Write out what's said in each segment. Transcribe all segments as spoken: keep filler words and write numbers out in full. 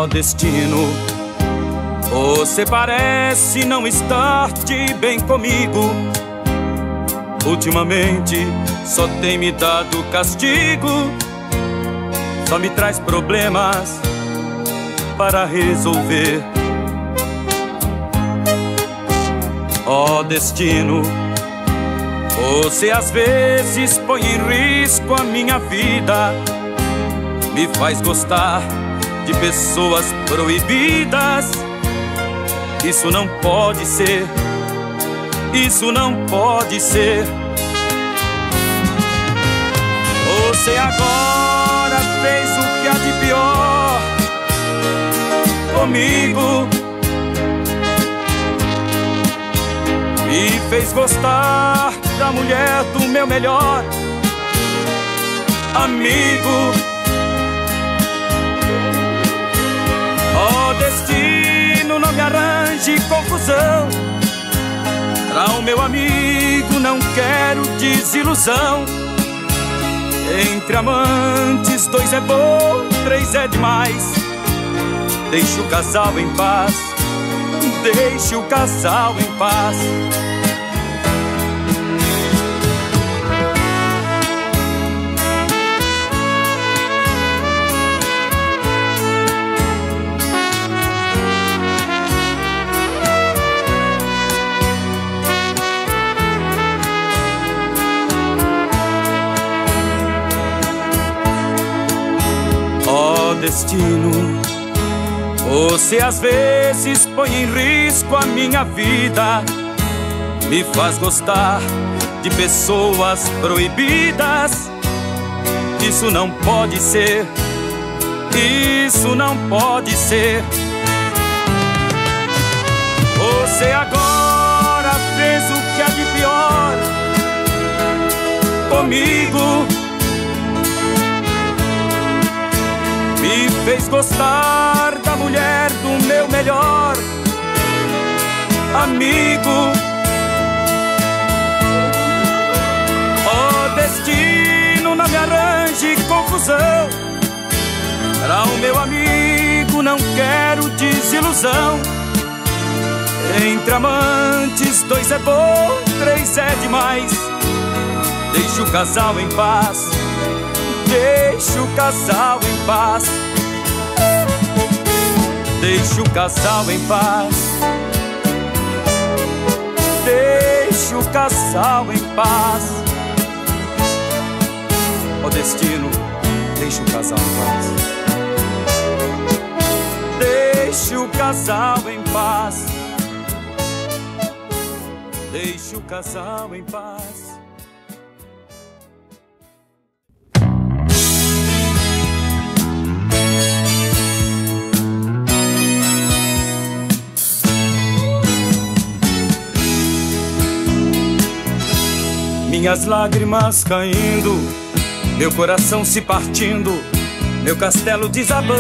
Ó destino, você parece não estar de bem comigo. Ultimamente só tem me dado castigo, só me traz problemas para resolver. Ó destino, você às vezes põe em risco a minha vida, me faz gostar de pessoas proibidas. Isso não pode ser, isso não pode ser. Você agora fez o que há de pior comigo, me fez gostar da mulher do meu melhor amigo. Ó destino, não me arranje confusão, pra o meu amigo não quero desilusão. Entre amantes, dois é bom, três é demais. Deixe o casal em paz, deixe o casal em paz. Ó destino, você às vezes põe em risco a minha vida, me faz gostar de pessoas proibidas. Isso não pode ser, isso não pode ser. Você agora fez o que há de pior comigo, me fez gostar da mulher do meu melhor amigo. Ó destino, não me arranje confusão, pra o meu amigo não quero desilusão. Entre amantes, dois é bom, três é demais. Deixe o casal em paz, deixe o casal em paz. Deixe o casal em paz, deixe o casal em paz. Ó destino, deixe o casal em paz, deixe o casal em paz, deixe o casal em paz. Minhas lágrimas caindo, meu coração se partindo, meu castelo desabando.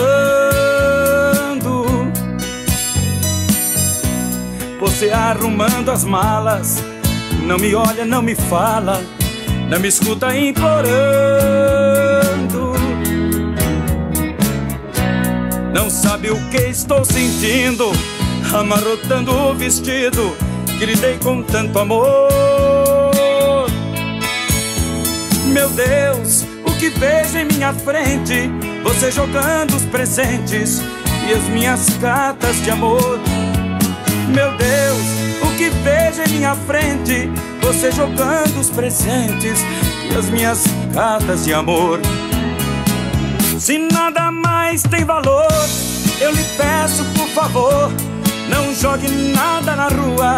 Você arrumando as malas, não me olha, não me fala, não me escuta implorando. Não sabe o que estou sentindo, amarrotando o vestido que lhe dei com tanto amor. Meu Deus, o que vejo em minha frente, você jogando os presentes e as minhas cartas de amor. Meu Deus, o que vejo em minha frente, você jogando os presentes e as minhas cartas de amor. Se nada mais tem valor, eu lhe peço por favor, não jogue nada na rua.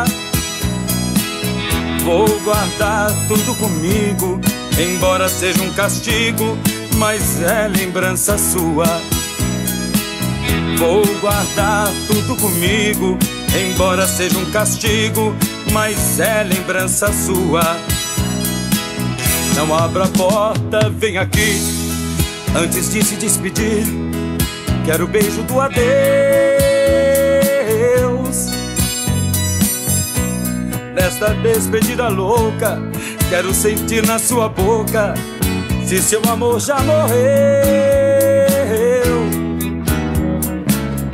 Vou guardar tudo comigo, embora seja um castigo, mas é lembrança sua. Vou guardar tudo comigo, embora seja um castigo, mas é lembrança sua. Não abra a porta, vem aqui, antes de se despedir. Quero o beijo do adeus. Nesta despedida louca, quero sentir na sua boca se seu amor já morreu.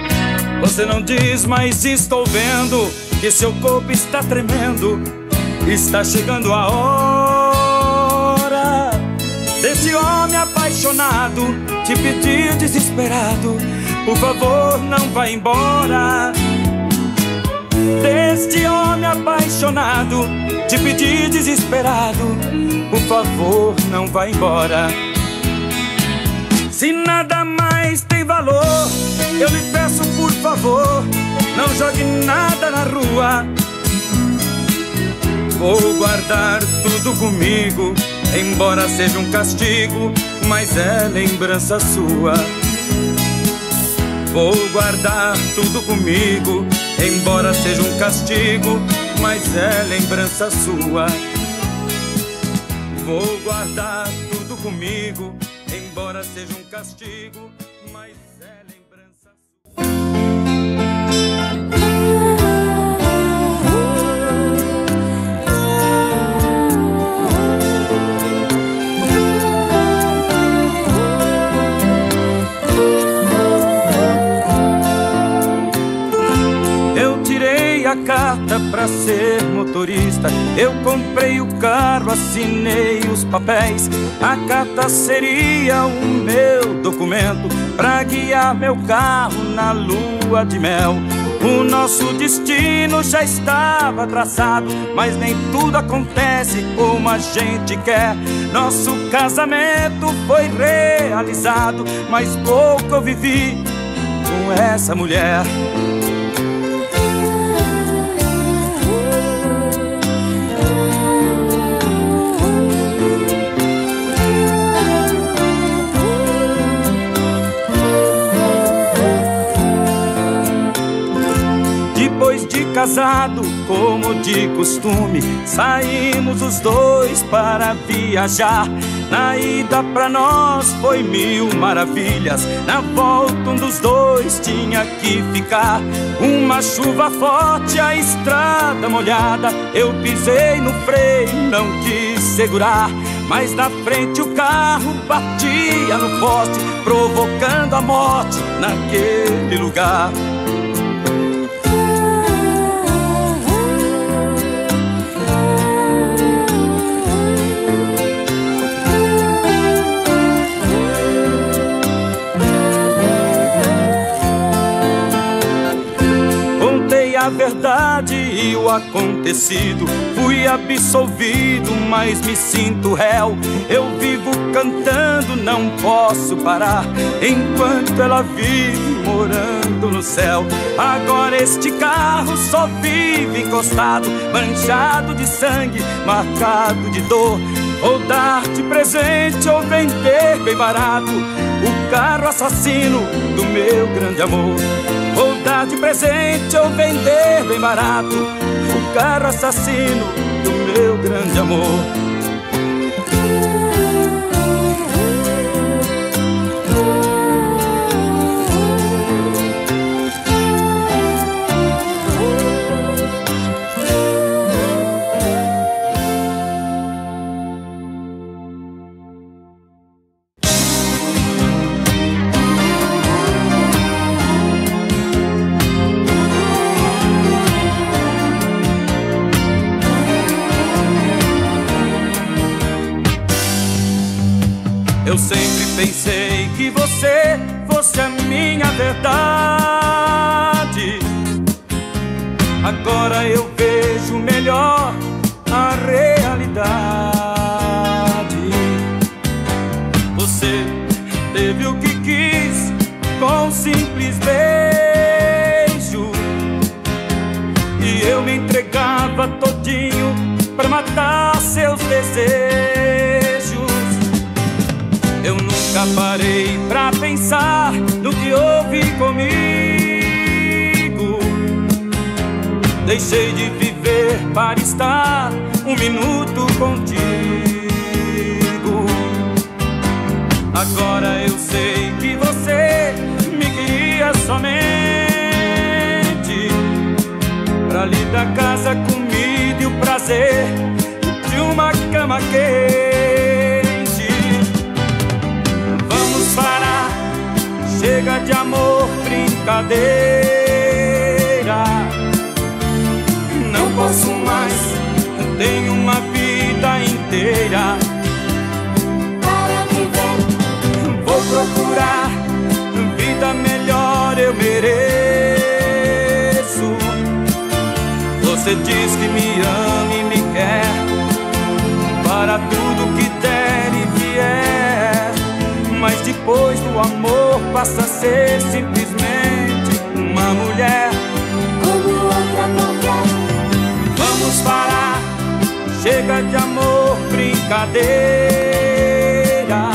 Você não diz, mas estou vendo que seu corpo está tremendo. Está chegando a hora desse homem apaixonado te pedir desesperado: por favor, não vá embora. Deste homem apaixonado te pedir desesperado: por favor, não vá embora. Se nada mais tem valor, eu lhe peço por favor, não jogue nada na rua. Vou guardar tudo comigo, embora seja um castigo, mas é lembrança sua. Vou guardar tudo comigo, embora seja um castigo, mas é lembrança sua. Vou guardar tudo comigo, embora seja um castigo, mas é lembrança sua. A carta pra ser motorista, eu comprei o carro, assinei os papéis. A carta seria o meu documento pra guiar meu carro na lua de mel. O nosso destino já estava traçado, mas nem tudo acontece como a gente quer. Nosso casamento foi realizado, mas pouco eu vivi com essa mulher. Depois de casado, como de costume, saímos os dois para viajar. Na ida pra nós foi mil maravilhas, na volta um dos dois tinha que ficar. Uma chuva forte, a estrada molhada, eu pisei no freio, não quis segurar, mas na frente o carro batia no poste, provocando a morte naquele lugar. A verdade e o acontecido, fui absolvido, mas me sinto réu. Eu vivo cantando, não posso parar, enquanto ela vive morando no céu. Agora este carro só vive encostado, manchado de sangue, marcado de dor. Ou dar de presente ou vender bem barato o carro assassino do meu grande amor. Ou dar de presente ou vender bem barato o carro assassino do meu grande amor. Eu sempre pensei que você fosse a minha verdade. Agora eu vejo melhor a realidade. Você teve o que quis com um simples beijo, e eu me entregava todinho pra matar seus desejos. Eu nunca parei pra pensar no que houve comigo. Deixei de viver para estar um minuto contigo. Agora eu sei que você me queria somente pra lhe dar casa, comida e o prazer de uma cama quente. Vamos parar, chega de amor, brincadeira. posso mais, tenho uma vida inteira para viver. Vou procurar vida melhor, eu mereço. Você diz que me ama e me quer para tudo que der e vier, mas depois do amor passa a ser simplesmente uma mulher Como outra qualquer. Vamos parar, chega de amor, brincadeira.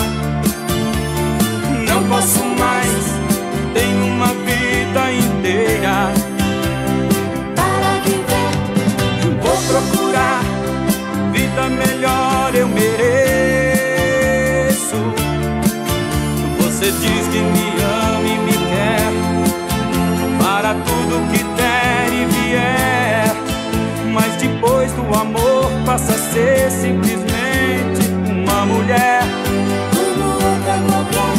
Não posso mais, tenho uma vida inteira para viver. Vou procurar vida melhor, eu mereço. Você diz que me ama e me quer para tudo que der e vier, mas depois do amor passa a ser simplesmente uma mulher Como outra qualquer.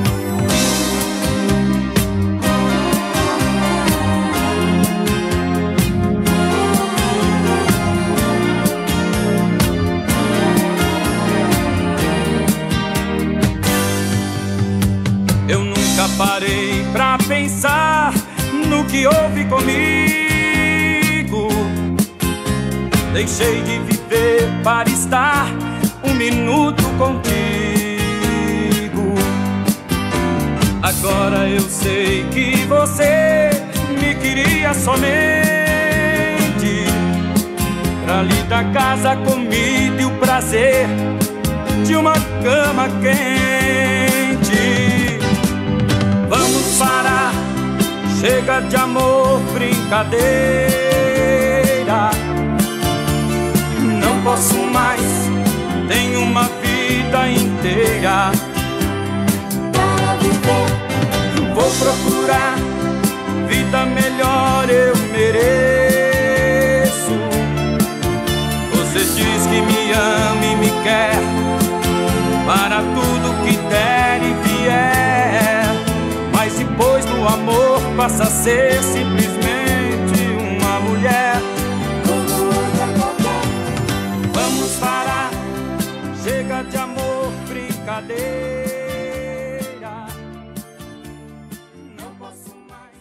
Eu nunca parei pra pensar no que houve comigo. Deixei de viver para estar um minuto contigo. Agora eu sei que você me queria somente pra lhe dar casa, comida e o prazer de uma cama quente. Vamos parar, chega de amor, brincadeira. Não posso mais, tenho uma vida inteira para viver. Vou procurar vida melhor, eu mereço. Você diz que me ama e me quer para tudo que der e vier, mas depois do amor passa a ser simplesmente uma mulher Como outra qualquer. Vamos parar, chega de amor, brincadeira. Não posso mais.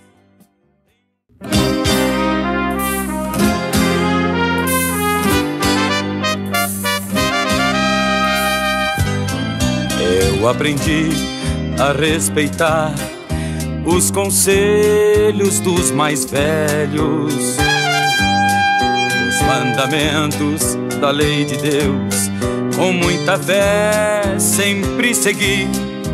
Eu aprendi a respeitar os conselhos dos mais velhos, os mandamentos da lei de Deus, com muita fé sempre segui.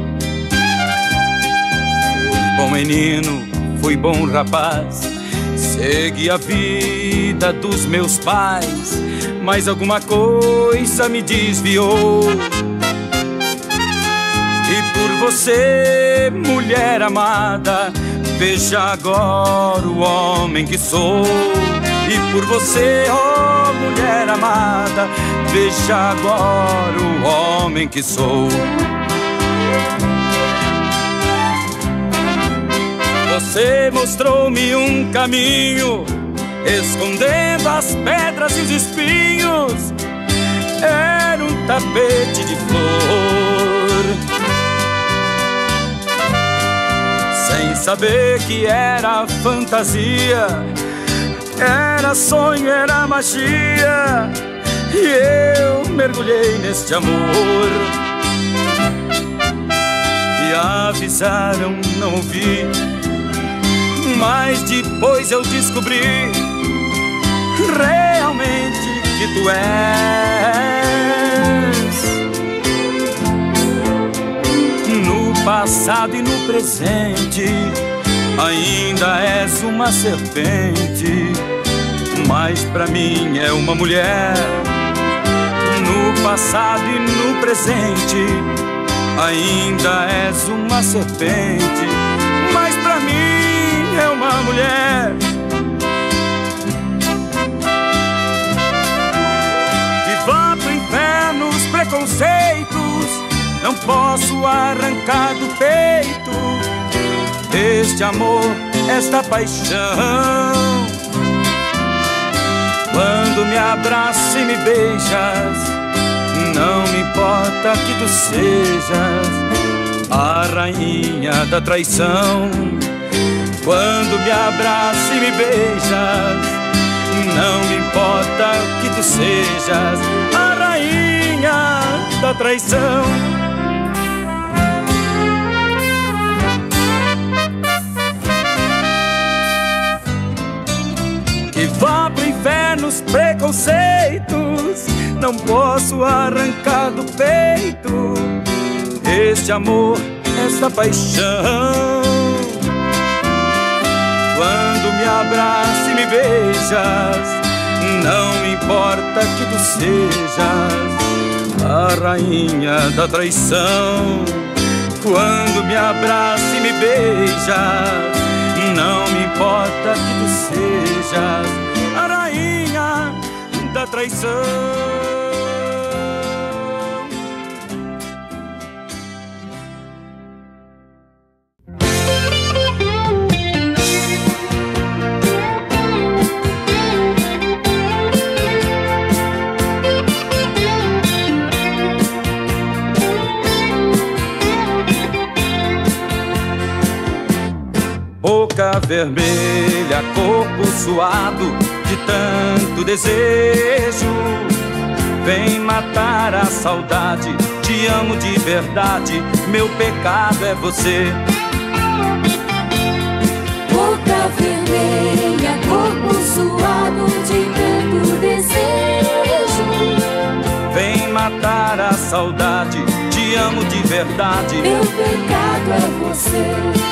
Fui bom menino, fui bom rapaz, segui a vida dos meus pais, mas alguma coisa me desviou. E por você, mulher amada, veja agora o homem que sou. E por você, oh mulher amada, veja agora o homem que sou. Você mostrou-me um caminho, escondendo as pedras e os espinhos. Era um tapete de flor, sem saber que era fantasia, era sonho, era magia, e eu mergulhei neste amor. Me avisaram, não ouvi, mas depois eu descobri realmente que tu és. No passado e no presente ainda és uma serpente, mas pra mim é uma mulher. No passado e no presente ainda és uma serpente, mas pra mim é uma mulher. E vá pro inferno os preconceitos, não posso arrancar do peito este amor, esta paixão. Quando me abraças e me beijas, não me importa que tu sejas a rainha da traição. Quando me abraças e me beijas, não me importa que tu sejas a rainha da traição. Que vá pro inferno os preconceitos, não posso arrancar do peito este amor, esta paixão. Quando me abraças e me beijas, não me importa que tu sejas a rainha da traição. Quando me abraças e me beijas, não me importa que tu sejas a rainha da traição. Boca vermelha, corpo suado de tanto desejo, vem matar a saudade. Te amo de verdade, meu pecado é você. Boca vermelha, corpo suado de tanto desejo, Vem matar a saudade. Te amo de verdade, meu pecado é você.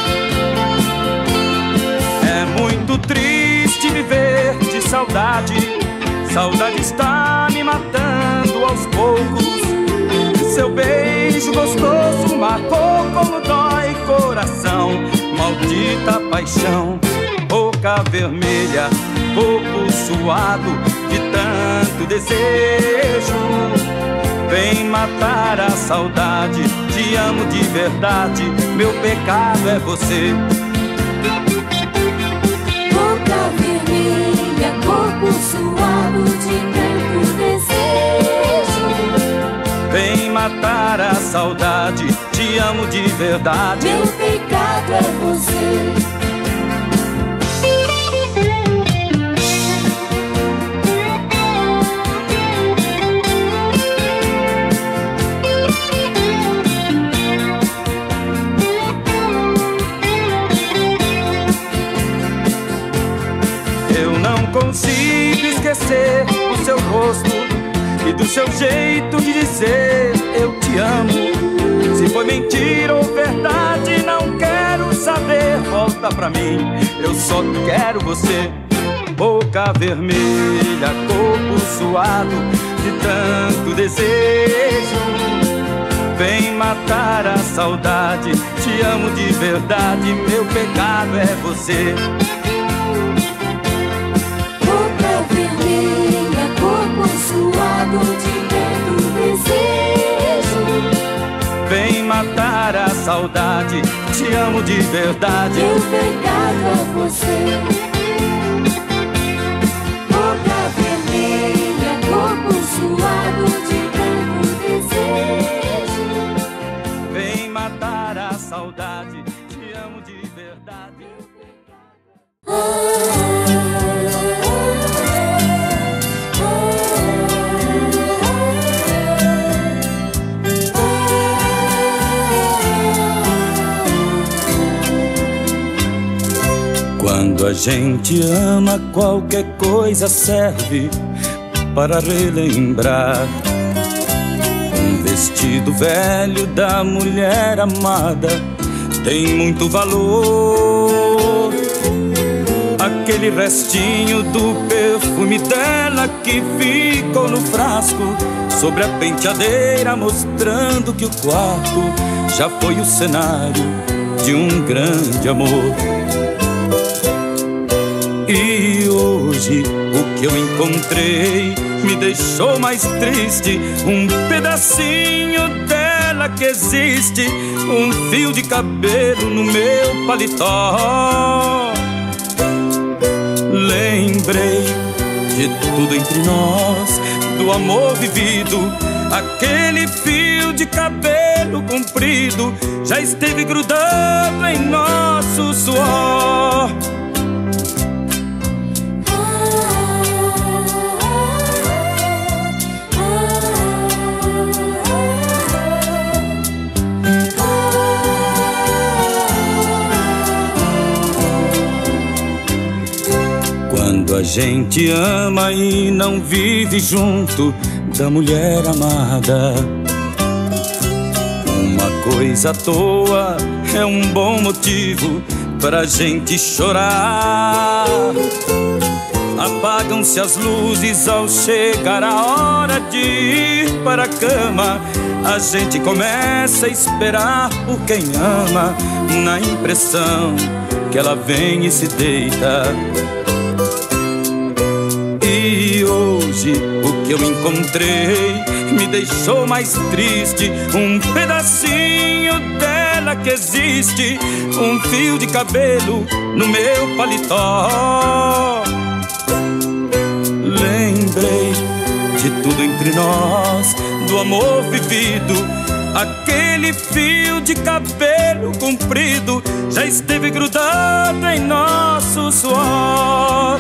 É muito triste viver de saudade. Saudade está me matando aos poucos. Seu beijo gostoso marcou como dói coração. Maldita paixão. Boca vermelha, corpo suado de tanto desejo. Vem matar a saudade. Te amo de verdade, meu pecado é você. Boca vermelha, corpo suado de tanto desejo. Vem matar a saudade. Te amo de verdade, Meu pecado é você. Eu não consigo esquecer o seu rosto e do seu jeito de dizer eu te amo. Se foi mentira ou verdade, não quero saber. Volta pra mim, eu só quero você. Boca vermelha, corpo suado de tanto desejo. Vem matar a saudade. Te amo de verdade, meu pecado é você. Boca vermelha, corpo suado de tanto desejo. Vem matar a saudade. Te amo de verdade, Meu pecado é você. Boca vermelha, corpo suado de tanto desejo. vem matar a saudade. Te amo de verdade. Quando a gente ama, qualquer coisa serve para relembrar. Um vestido velho da mulher amada tem muito valor. Aquele restinho do perfume dela que ficou no frasco sobre a penteadeira, mostrando que o quarto já foi o cenário de um grande amor. E hoje o que eu encontrei me deixou mais triste. Um pedacinho dela que existe, um fio de cabelo no meu paletó. Lembrei de tudo entre nós, do amor vivido. Aquele fio de cabelo comprido já esteve grudado em nosso suor. Quando a gente ama e não vive junto da mulher amada, uma coisa à toa é um bom motivo pra gente chorar. Apagam-se as luzes ao chegar a hora de ir para a cama. A gente começa a esperar por quem ama, na impressão que ela vem e se deita. E hoje o que eu encontrei me deixou mais triste. Um pedacinho dela que existe, um fio de cabelo no meu paletó. Lembrei de tudo entre nós, do amor vivido. Aquele fio de cabelo comprido já esteve grudado em nosso suor.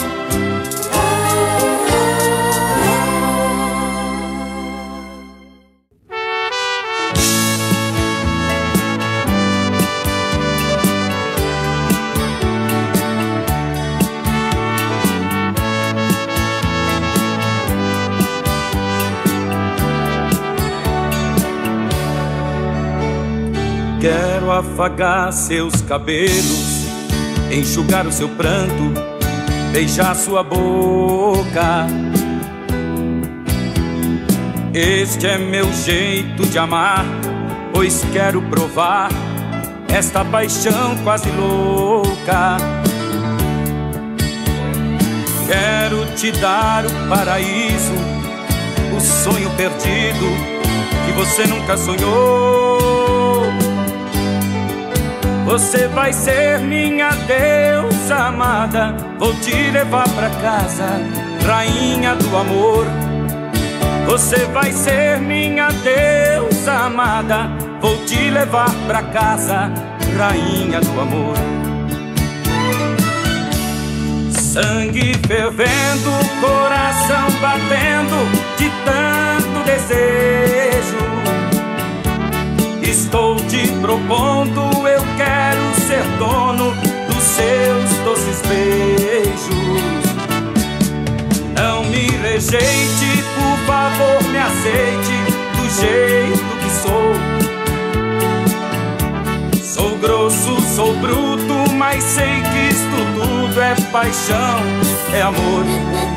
Quero afagar seus cabelos, enxugar o seu pranto, beijar sua boca. Este é meu jeito de amar, pois quero provar esta paixão quase louca. Quero te dar o paraíso, o sonho perdido que você nunca sonhou. Você vai ser minha deusa amada, vou te levar pra casa, rainha do amor. Você vai ser minha deusa amada, vou te levar pra casa, rainha do amor. Sangue fervendo, coração batendo de tanto desejo. Estou te propondo, eu quero ser dono dos seus doces beijos. Não me rejeite, por favor me aceite do jeito que sou. Sou grosso, sou bruto, mas sei que isto tudo é paixão, é amor.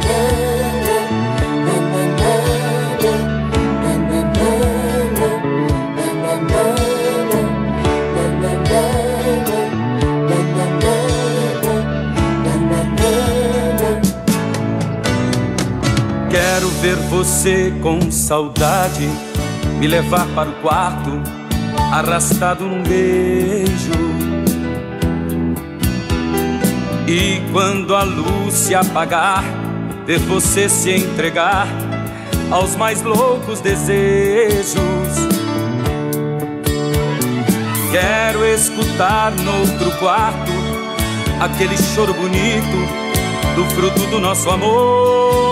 Quero ver você com saudade, me levar para o quarto, arrastado num beijo. E quando a luz se apagar, ver você se entregar aos mais loucos desejos. Quero escutar no outro quarto aquele choro bonito do fruto do nosso amor.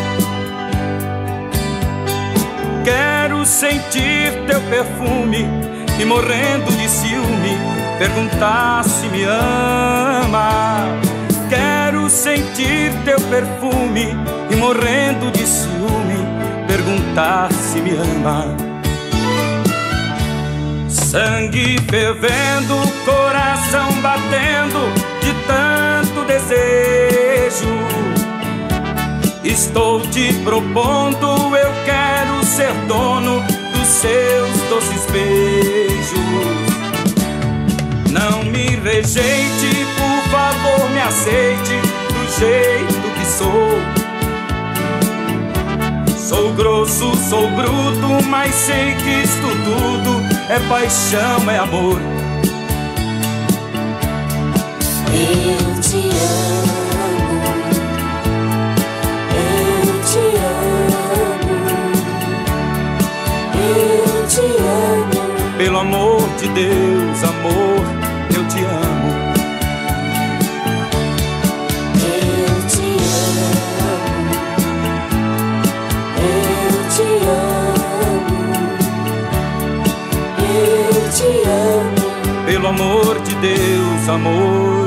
Quero sentir teu perfume e, morrendo de ciúme, perguntar se me ama. Quero sentir teu perfume e, morrendo de ciúme, perguntar se me ama. Sangue fervendo, coração batendo de tanto desejo. Estou te propondo, eu quero ser dono dos seus doces beijos. Não me rejeite, por favor me aceite do jeito que sou. Sou grosso, sou bruto, mas sei que isto tudo é paixão, é amor. Eu te amo, Pelo amor de Deus, amor, eu te amo. Eu te amo, eu te amo, eu te amo. Pelo amor de Deus, amor,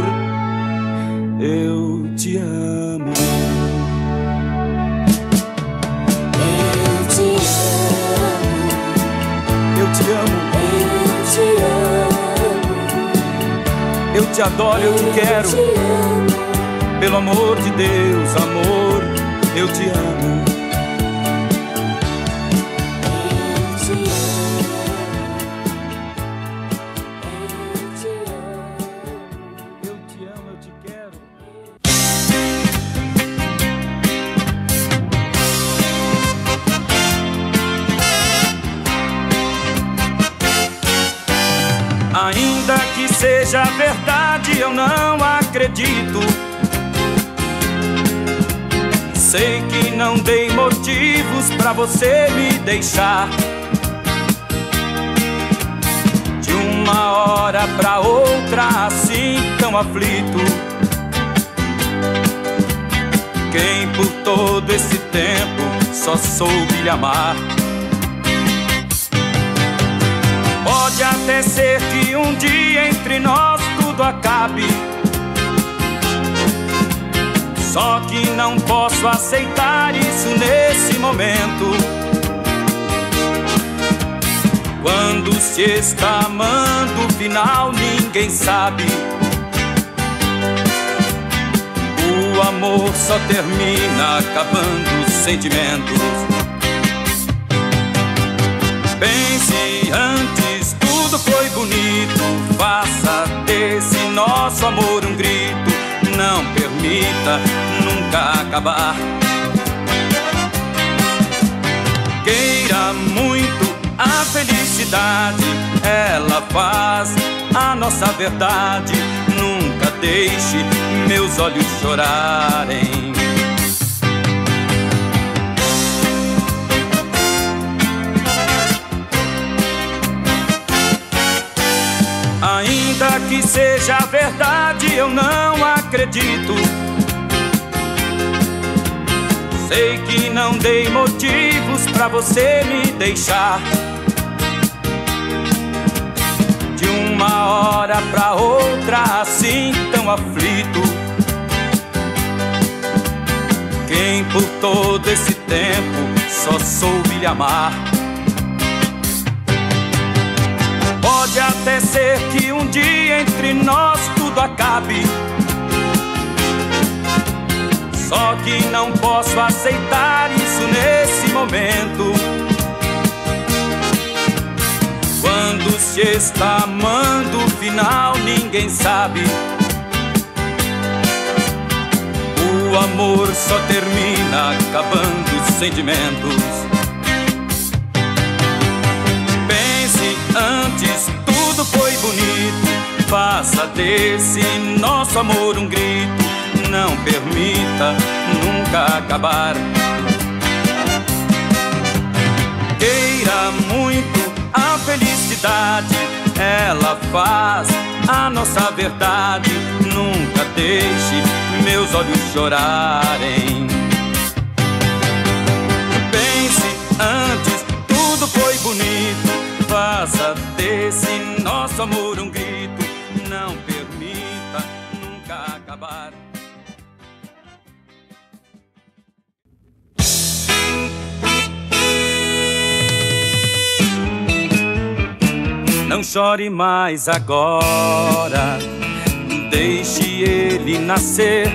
eu te amo. Eu te amo, Eu te amo, eu te amo, eu te adoro, eu te quero. eu te amo. Pelo amor de Deus, amor, eu te amo. Eu te amo, eu te quero. Ainda que seja verdade, eu não acredito. Sei que não dei motivos pra você me deixar. De uma hora pra outra, assim tão aflito. Quem por todo esse tempo só soube lhe amar. Pode até ser que um dia entre nós tudo acabe, só que não posso aceitar isso nesse momento. Quando se está amando, o final ninguém sabe. O amor só termina acabando os sentimentos. Pense antes, tudo foi bonito. Faça desse nosso amor um grito. Não permita nunca acabar. Queira muito a felicidade, ela faz a nossa verdade. Nunca deixe meus olhos chorarem. Ainda que seja verdade, eu não acredito. Sei que não dei motivos pra você me deixar. De uma hora pra outra, assim tão aflito. Quem por todo esse tempo só soube lhe amar. Pode até ser que um dia entre nós tudo acabe, só que não posso aceitar isso nesse momento. Quando se está amando, o final ninguém sabe. O amor só termina acabando os sentimentos. Pense antes, tudo foi bonito. Faça desse nosso amor um grito. Não permita nunca acabar. Queira muito a felicidade, ela faz a nossa verdade. Nunca deixe meus olhos chorarem. Pense antes, tudo foi bonito. Faça desse nosso amor um grito. Não permita nunca acabar. Não chore mais agora, deixe ele nascer.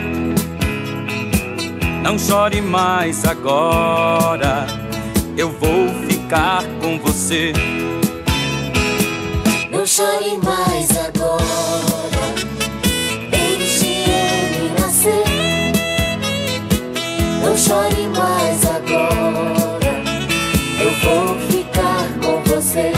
Não chore mais agora, eu vou ficar com você. Não chore mais agora, deixe ele nascer. Não chore mais agora, eu vou ficar com você.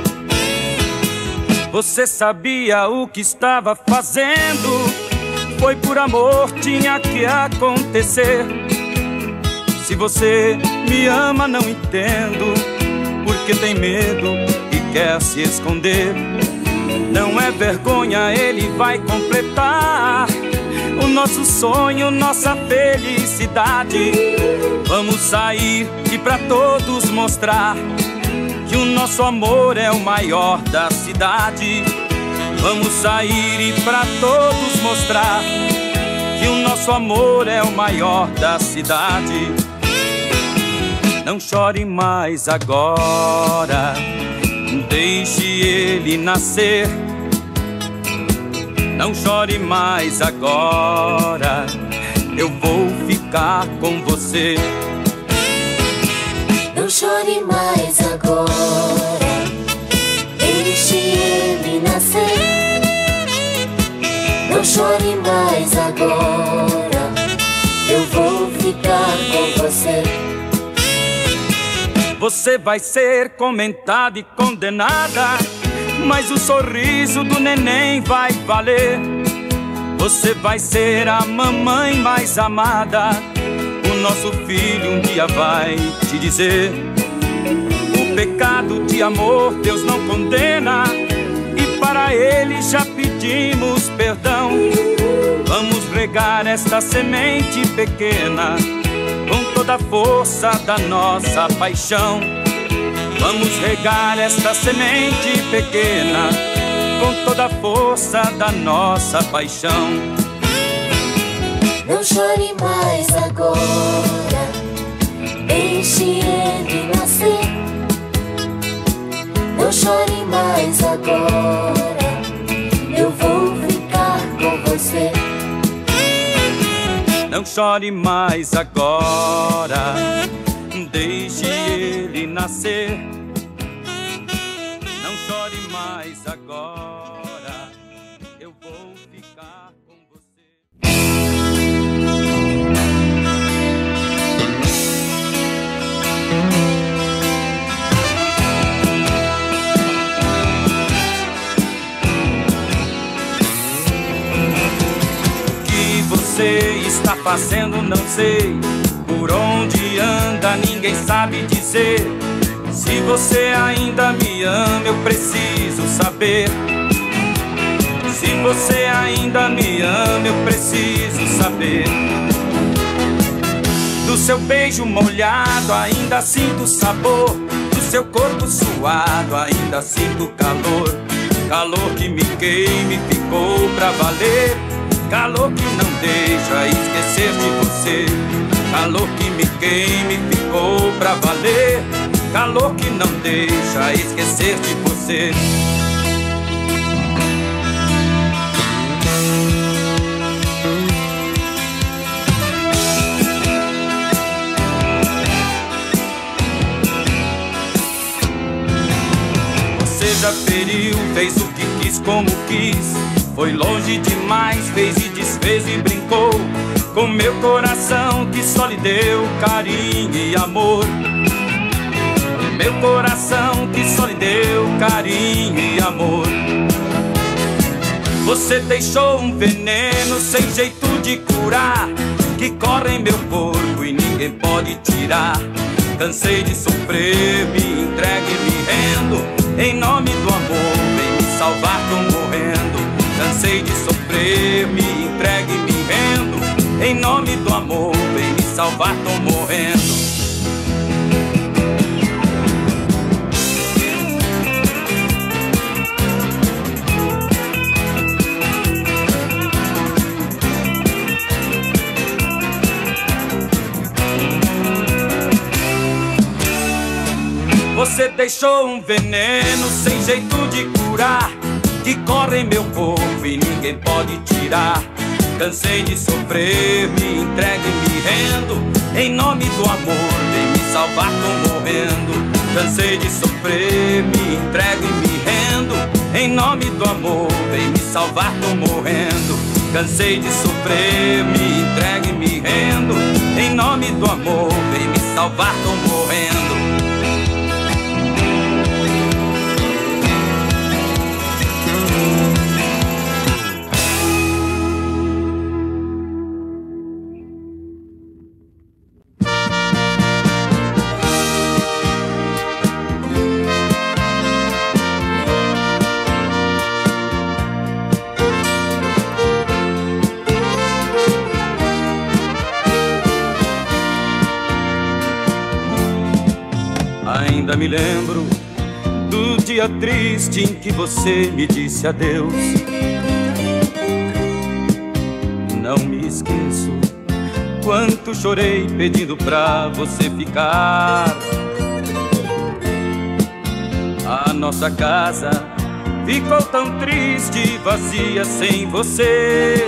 Você sabia o que estava fazendo, foi por amor, tinha que acontecer. Se você me ama, não entendo porque tem medo e quer se esconder. Não é vergonha, ele vai completar o nosso sonho, nossa felicidade. Vamos sair e pra todos mostrar que o nosso amor é o maior da cidade. Vamos sair e pra todos mostrar que o nosso amor é o maior da cidade. Não chore mais agora, deixe ele nascer. Não chore mais agora, eu vou ficar com você. Não chore mais agora, deixe ele nascer. Não chore mais agora, eu vou ficar com você. Você vai ser comentada e condenada, mas o sorriso do neném vai valer. Você vai ser a mamãe mais amada. O nosso filho um dia vai te dizer: o pecado de amor Deus não condena, e para ele já pedimos perdão. Vamos regar esta semente pequena com toda a força da nossa paixão. Vamos regar esta semente pequena com toda a força da nossa paixão. Não chore mais agora, deixe ele nascer. Não chore mais agora, eu vou ficar com você. Não chore mais agora, deixe ele nascer. Não chore mais agora, eu vou ficar com você. O que você está fazendo não sei, por onde anda ninguém sabe dizer. Se você ainda me ama eu preciso saber. Se você ainda me ama eu preciso saber. Do seu beijo molhado ainda sinto o sabor, do seu corpo suado ainda sinto calor. Calor que me queima e ficou pra valer. Calor que não deixa esquecer de você. Calor que me queima e ficou pra valer. Calor que não deixa esquecer de você. Você já feriu, fez o que quis como quis. Foi longe demais, fez e desfez e brincou com meu coração que só lhe deu carinho e amor. Meu coração que só lhe deu carinho e amor. Você deixou um veneno sem jeito de curar, que corre em meu corpo e ninguém pode tirar. Cansei de sofrer, me entregue e me rendo. Em nome do amor, vem me salvar, tô morrendo. Cansei de sofrer, me entregue e me rendo. Em nome do amor, vem me salvar, tô morrendo. Você deixou um veneno sem jeito de curar, que corre em meu corpo e ninguém pode tirar. Cansei de sofrer, me entregue e me rendo. Em nome do amor, vem me salvar, tô morrendo. Cansei de sofrer, me entregue e me rendo. Em nome do amor, vem me salvar, tô morrendo. Cansei de sofrer, me entregue e me rendo. Em nome do amor, vem me salvar, tô morrendo. Ainda me lembro do dia triste em que você me disse adeus. Não me esqueço quanto chorei pedindo pra você ficar. A nossa casa ficou tão triste e vazia sem você.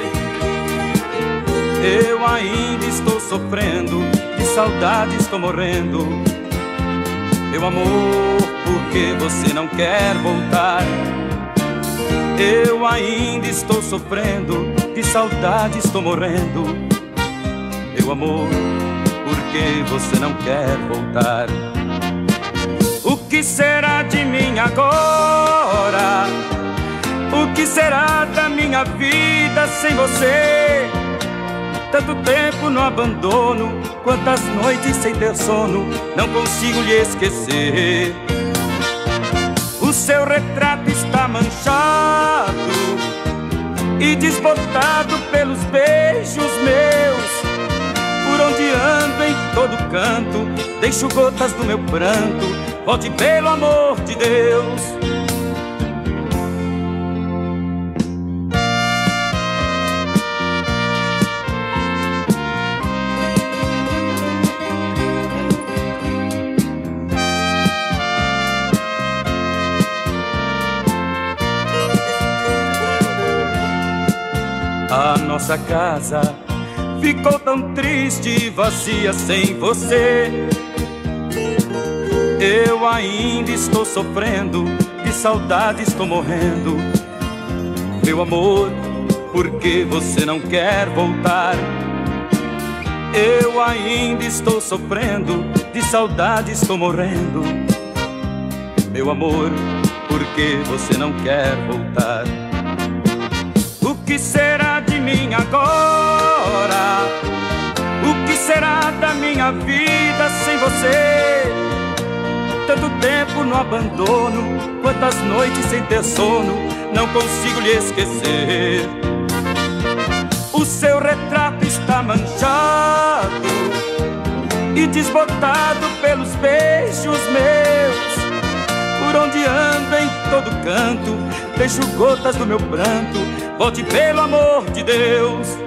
Eu ainda estou sofrendo, de saudade estou morrendo. Meu amor, por que você não quer voltar? Eu ainda estou sofrendo, de saudade estou morrendo. Meu amor, por que você não quer voltar? O que será de mim agora? O que será da minha vida sem você? Tanto tempo no abandono, quantas noites sem ter sono, não consigo lhe esquecer. O seu retrato está manchado e desbotado pelos beijos meus. Por onde ando em todo canto, deixo gotas do meu pranto. Volte pelo amor de Deus. A nossa casa ficou tão triste e vazia sem você. Eu ainda estou sofrendo, de saudade estou morrendo. Meu amor, por que você não quer voltar? Eu ainda estou sofrendo, de saudade estou morrendo. Meu amor, por que você não quer voltar? O que será de mim agora? O que será da minha vida sem você? Tanto tempo no abandono, quantas noites sem ter sono, não consigo lhe esquecer. O seu retrato está manchado e desbotado pelos beijos meus. Por onde ando em todo canto, deixo gotas do meu pranto. Volte pelo amor de Deus.